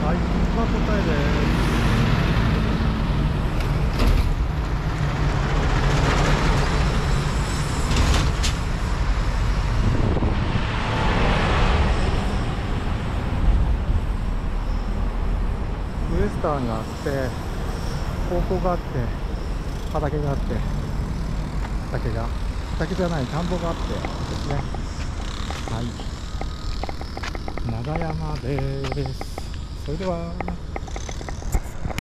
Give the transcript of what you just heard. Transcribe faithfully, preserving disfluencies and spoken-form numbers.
はい、まあ、答えです。ウエスタンがあって、高校があって、畑があって、畑が、畑じゃない、田んぼがあってですね。はい。長山です。それでは。